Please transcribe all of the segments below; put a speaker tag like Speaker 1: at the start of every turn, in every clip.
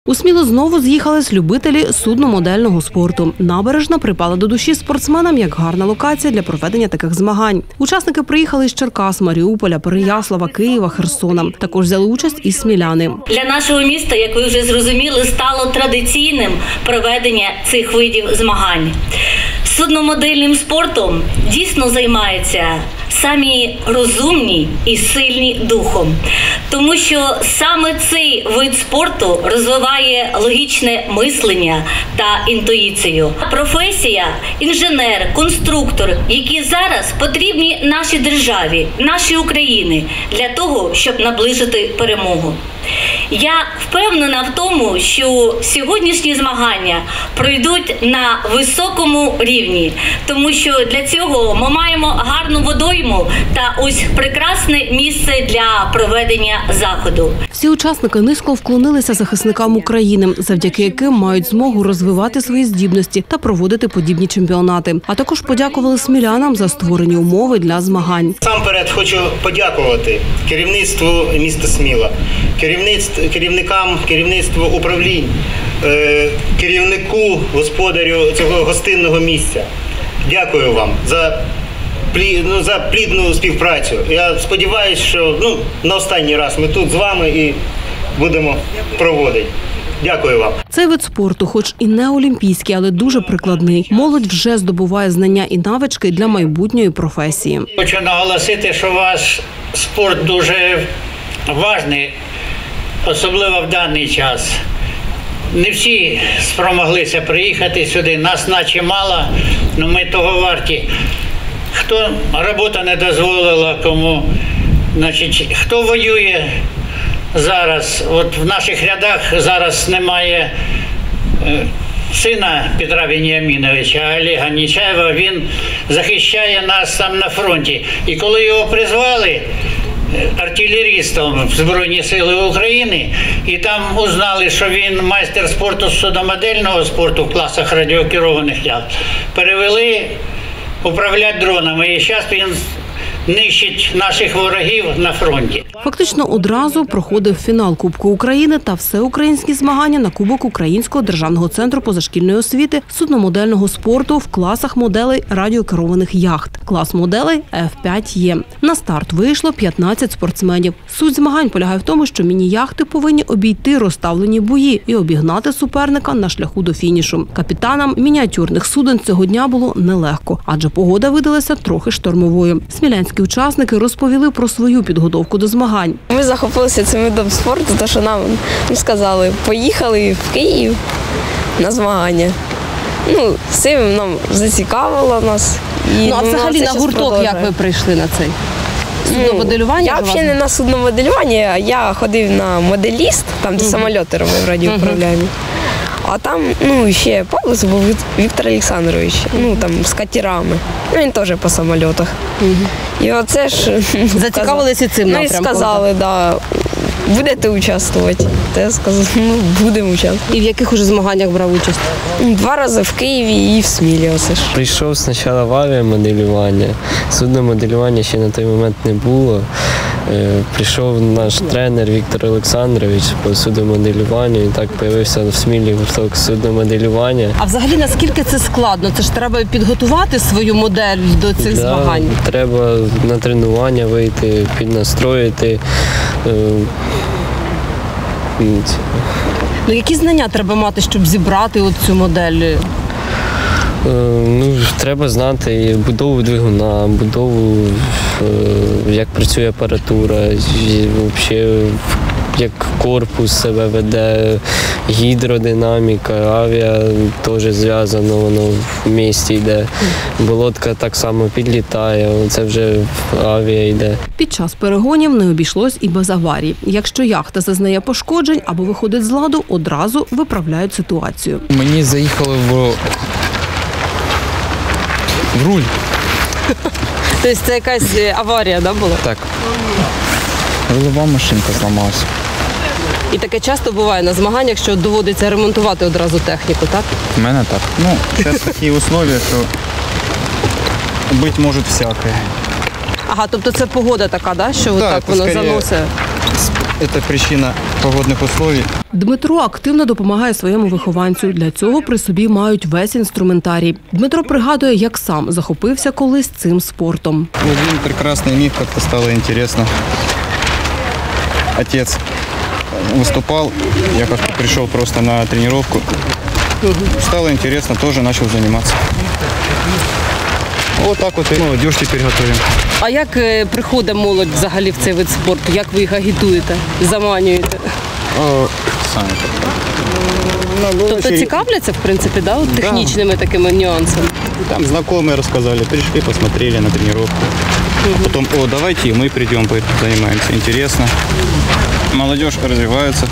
Speaker 1: У Сміло знову з'їхались любителі судномодельного спорту. Набережна припала до душі спортсменам як гарна локація для проведення таких змагань. Учасники приїхали з Черкас, Маріуполя, Переяслава, Києва, Херсона. Також взяли участь і сміляни.
Speaker 2: Для нашого міста, як ви вже зрозуміли, стало традиційним проведення цих видів змагань. Судномодельним спортом дійсно займаються самі розумні і сильні духом. Тому що саме цей вид спорту розвиває логічне мислення та інтуїцію. Професія – інженер, конструктор, які зараз потрібні нашій державі, нашій Україні для того, щоб наближити перемогу. Я впевнена в тому, що сьогоднішні змагання пройдуть на високому рівні, тому що для цього ми маємо гарну водойму та ось прекрасне місце для проведення заходу.
Speaker 1: Всі учасники низько вклонилися захисникам України, завдяки яким мають змогу розвивати свої здібності та проводити подібні чемпіонати. А також подякували смілянам за створені умови для змагань.
Speaker 3: Насамперед хочу подякувати керівництву міста Сміла, керівництву управлінь, керівнику, господарю цього гостинного місця. Дякую вам за плідну співпрацю. Я сподіваюся, що на останній раз ми тут з вами і будемо проводити. Дякую вам.
Speaker 1: Цей вид спорту, хоч і не олімпійський, але дуже прикладний. Молодь вже здобуває знання і навички для майбутньої професії.
Speaker 4: Хочу наголосити, що ваш спорт дуже важливий, особливо в даний час. Не всі спромоглися приїхати сюди, нас наче мало, але ми того варті. Хто робота не дозволила, кому, хто воює зараз, от в наших рядах зараз немає сина Петра Веніаміновича, Олега Нечаєва, він захищає нас там на фронті. І коли його призвали артилерістом в Збройні Сили України, і там узнали, що він майстер спорту з судномодельного спорту в класах радіокерованих яхт, перевели управляти дронами, і зараз він нищить наших ворогів на фронті.
Speaker 1: Фактично одразу проходив фінал Кубку України та всеукраїнські змагання на Кубок Українського державного центру позашкільної освіти судномодельного спорту в класах моделей радіокерованих яхт. Клас моделей F5Е. На старт вийшло 15 спортсменів. Суть змагань полягає в тому, що міні-яхти повинні обійти розставлені бої і обігнати суперника на шляху до фінішу. Капітанам мініатюрних суден цього дня було нелегко, адже погода видалася трохи штормовою. Смілянські учасники розповіли про свою підготовку до змагань.
Speaker 5: Ми захопилися цим видом спорту, тому що нам сказали, поїхали в Київ на змагання. Цим нам зацікавило нас.
Speaker 1: А взагалі на гурток як ви прийшли на цей? Судномоделювання?
Speaker 5: Я взагалі не на судномоделювання, я ходив на моделіст, там де самоліти робив радіоуправляння. А там, ще поблизу був Віктор Олександрович, там з катерами. Він теж по самолітах. І оце ж
Speaker 1: зацікавилися цим напрямком.
Speaker 5: Сказали, будете участвувати. Та я сказав, будемо участвувати.
Speaker 1: І в яких уже змаганнях брав участь?
Speaker 5: 2 рази в Києві і в Смілі.
Speaker 6: Прийшов спочатку в авіамоделювання, судномоделювання ще на той момент не було. Прийшов наш тренер Віктор Олександрович по судномоделюванню і так з'явився в Смілі гурток судномоделювання.
Speaker 1: А взагалі наскільки це складно? Це ж треба підготувати свою модель до цих змагань?
Speaker 6: Треба на тренування вийти, піднастроїти.
Speaker 1: Які знання треба мати, щоб зібрати цю модель?
Speaker 6: Треба знати будову двигуна, будову, як працює апаратура, взагалі, як корпус себе веде, гідродинаміка, авіа теж зв'язано, воно в місті йде. Болотка так само підлітає, це вже авіа йде.
Speaker 1: Під час перегонів не обійшлось і без аварій. Якщо яхта зазнає пошкоджень або виходить з ладу, одразу виправляють ситуацію.
Speaker 7: Мені заїхали в руль.
Speaker 1: Тобто це якась аварія, була?
Speaker 7: Так. Рульова машинка зламалася.
Speaker 1: І таке часто буває на змаганнях, що доводиться ремонтувати одразу техніку, так?
Speaker 7: У мене так. Зараз такі умови, що бути може всяке.
Speaker 1: Ага, тобто це погода така, що так воно заносить?
Speaker 7: это причина погодных условий.
Speaker 1: Дмитро активно допомагає своєму вихованцю. Для цього при собі мають весь інструментарій. Дмитро пригадує, як сам захопився колись цим спортом.
Speaker 7: В один прекрасный миг как-то стало интересно. Отец выступал, я как-то пришел просто на тренировку. Стало интересно, тоже начал заниматься. Вот так вот и молодежь теперь готовим.
Speaker 8: А як приходить молодь взагалі в цей вид спорту? Як ви їх агітуєте, заманюєте?
Speaker 7: Сами.
Speaker 8: Тобто цікавляться, в принципі, да, от технічними такими нюансами?
Speaker 7: Там знакомые рассказали, пришли, посмотрели на тренировку. А потом, давайте и мы придем, занимаемся. Интересно. Молодежь развивается.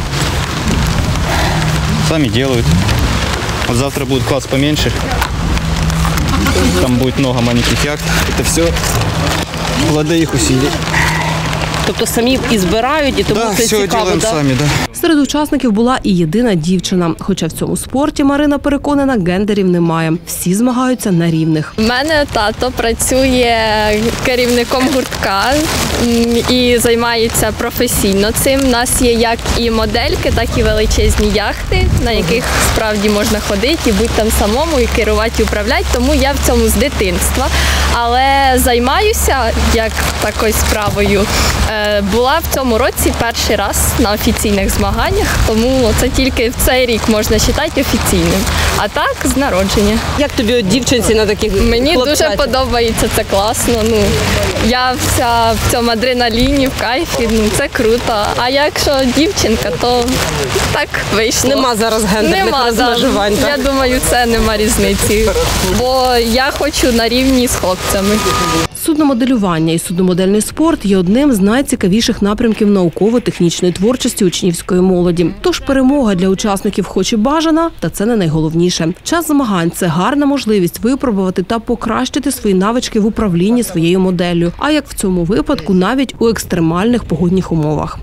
Speaker 7: Сами делают. Вот завтра будет класс поменьше. Там будет много маленьких яхт. Это все плоды их усилий.
Speaker 8: Тобто самі і збирають, і тому
Speaker 7: Да,
Speaker 8: це
Speaker 7: все
Speaker 8: цікаво,
Speaker 7: делаем
Speaker 8: да?
Speaker 7: сами, да.
Speaker 1: Серед учасників була і єдина дівчина. Хоча в цьому спорті, Марина переконана, гендерів немає. Всі змагаються на рівних.
Speaker 9: У мене тато працює керівником гуртка і займається професійно цим. У нас є як і модельки, так і величезні яхти, на яких справді можна ходити і бути там самому, і керувати, і управляти. Тому я в цьому з дитинства. Але займаюся як такою справою. Була в цьому році перший раз на офіційних змаганнях, тому це тільки в цей рік можна вважати офіційним. А так, з народження.
Speaker 8: Як тобі от дівчинці на таких
Speaker 9: Мені
Speaker 8: хлопчатах?
Speaker 9: дуже подобається, це класно. Я вся в цьому адреналіні, в кайфі, це круто. А якщо дівчинка, то так вийшло.
Speaker 8: Нема зараз гендерних розмежувань, так?
Speaker 9: Я думаю, це нема різниці. Бо я хочу на рівні з хлопцями.
Speaker 1: Судномоделювання і судномодельний спорт є одним з найцікавіших напрямків науково-технічної творчості учнівської молоді. Тож перемога для учасників хоч і бажана, та це не найголовніше. Час змагань – це гарна можливість випробувати та покращити свої навички в управлінні своєю моделлю. А як в цьому випадку, навіть у екстремальних погодних умовах.